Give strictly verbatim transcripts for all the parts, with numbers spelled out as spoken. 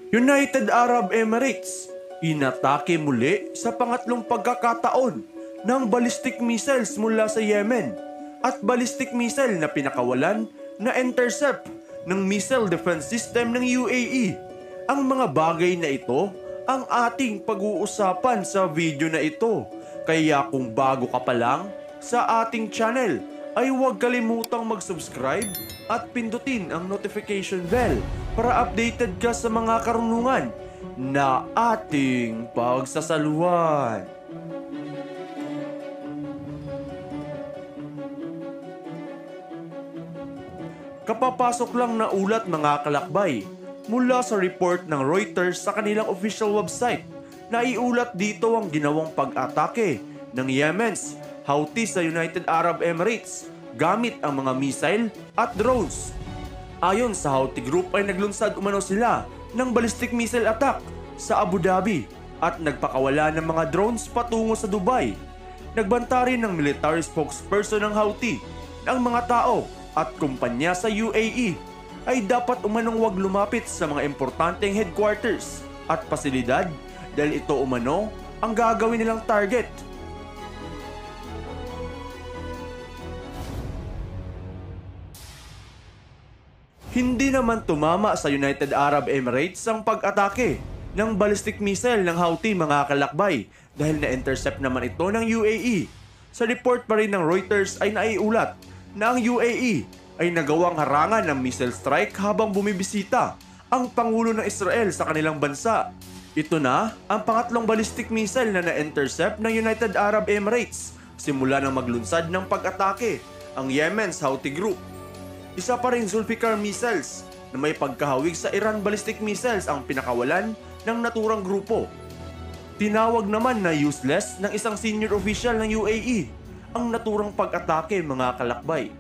United Arab Emirates inatake muli sa pangatlong pagkakataon ng ballistic missiles mula sa Yemen at ballistic missile na pinakawalan na intercept ng missile defense system ng U A E. Ang mga bagay na ito ang ating pag-uusapan sa video na ito. Kaya kung bago ka pa lang sa ating channel ay huwag kalimutang mag-subscribe at pindutin ang notification bell para updated ka sa mga karunungan na ating pagsasaluhan. Kapapasok lang na ulat mga kalakbay mula sa report ng Reuters sa kanilang official website na iulat dito ang ginawang pag-atake ng Yemen's Houthi sa United Arab Emirates gamit ang mga missile at drones. Ayon sa Houthi group ay naglunsad umano sila ng ballistic missile attack sa Abu Dhabi at nagpakawala ng mga drones patungo sa Dubai. Nagbanta rin ng military spokesperson ng Houthi na ang mga tao at kumpanya sa U A E ay dapat umanong wag lumapit sa mga importanteng headquarters at pasilidad dahil ito umano ang gagawin nilang target. Hindi naman tumama sa United Arab Emirates ang pag-atake ng ballistic missile ng Houthi mga kalakbay dahil na-intercept naman ito ng U A E. Sa report pa rin ng Reuters ay naiulat na ang U A E ay nagawang harangan ng missile strike habang bumibisita ang Pangulo ng Israel sa kanilang bansa. Ito na ang pangatlong ballistic missile na na-intercept ng United Arab Emirates simula nang maglunsad ng pag-atake ang Yemen's Houthi group. Isa pa rin Zulfikar missiles na may pagkahawig sa Iran ballistic missiles ang pinakawalan ng naturang grupo. Tinawag naman na useless ng isang senior official ng U A E ang naturang pag-atake mga kalakbay.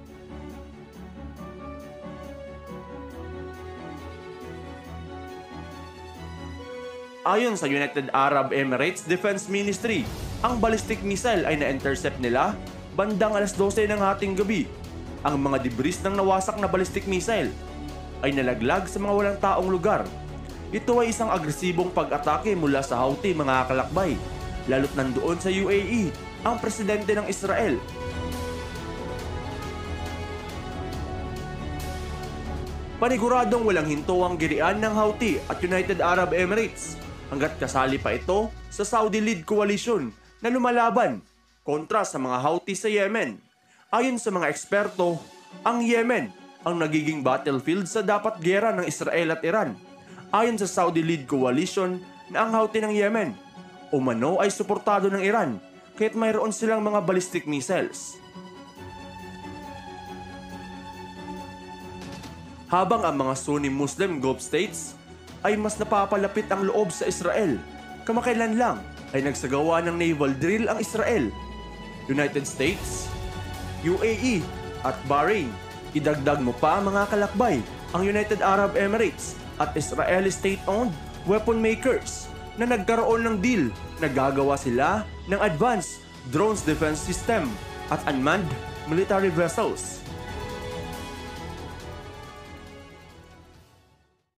Ayon sa United Arab Emirates Defense Ministry, ang ballistic missile ay na-intercept nila bandang alas dose ng hating gabi. Ang mga debris ng nawasak na ballistic missile ay nalaglag sa mga walang taong lugar. Ito ay isang agresibong pag-atake mula sa Houthi mga kalakbay, lalo't nandoon sa U A E ang presidente ng Israel. Paniguradong walang hinto ang girian ng Houthi at United Arab Emirates hanggat kasali pa ito sa Saudi-led coalition na lumalaban kontra sa mga Houthi sa Yemen. Ayon sa mga eksperto, ang Yemen ang nagiging battlefield sa dapat gera ng Israel at Iran. Ayon sa Saudi-led coalition na ang Houthi ng Yemen umano ay suportado ng Iran kaya't mayroon silang mga ballistic missiles. Habang ang mga Sunni Muslim Gulf states ay mas napapalapit ang loob sa Israel, kamakailan lang ay nagsagawa ng naval drill ang Israel, United States, U A E at Bahrain. Idagdag mo pa mga kalakbay ang United Arab Emirates at Israeli state-owned weapon makers na nagkaroon ng deal na gagawa sila ng advanced drones defense system at unmanned military vessels.